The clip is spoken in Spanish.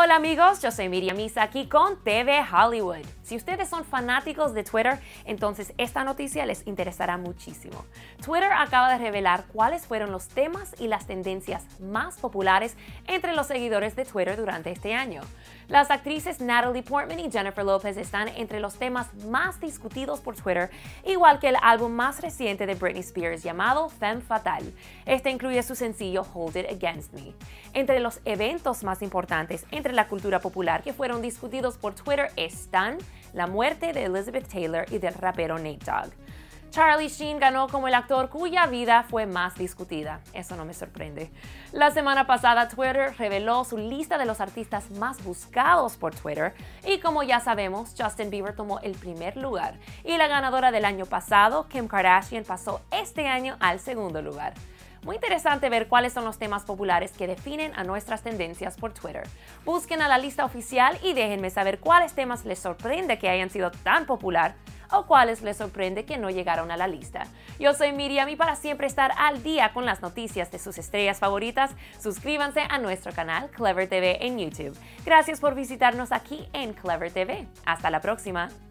Hola amigos, yo soy Miriam Isa aquí con TV Hollywood. Si ustedes son fanáticos de Twitter, entonces esta noticia les interesará muchísimo. Twitter acaba de revelar cuáles fueron los temas y las tendencias más populares entre los seguidores de Twitter durante este año. Las actrices Natalie Portman y Jennifer Lopez están entre los temas más discutidos por Twitter, igual que el álbum más reciente de Britney Spears llamado Femme Fatale. Este incluye su sencillo Hold It Against Me. Entre los eventos más importantes entre la cultura popular que fueron discutidos por Twitter están la muerte de Elizabeth Taylor y del rapero Nate Dogg. Charlie Sheen ganó como el actor cuya vida fue más discutida. Eso no me sorprende. La semana pasada Twitter reveló su lista de los artistas más buscados por Twitter y como ya sabemos, Justin Bieber tomó el primer lugar y la ganadora del año pasado, Kim Kardashian, pasó este año al segundo lugar. Muy interesante ver cuáles son los temas populares que definen a nuestras tendencias por Twitter. Busquen a la lista oficial y déjenme saber cuáles temas les sorprende que hayan sido tan popular o cuáles les sorprende que no llegaron a la lista. Yo soy Miriam y para siempre estar al día con las noticias de sus estrellas favoritas, suscríbanse a nuestro canal Clever TV en YouTube. Gracias por visitarnos aquí en Clever TV. Hasta la próxima.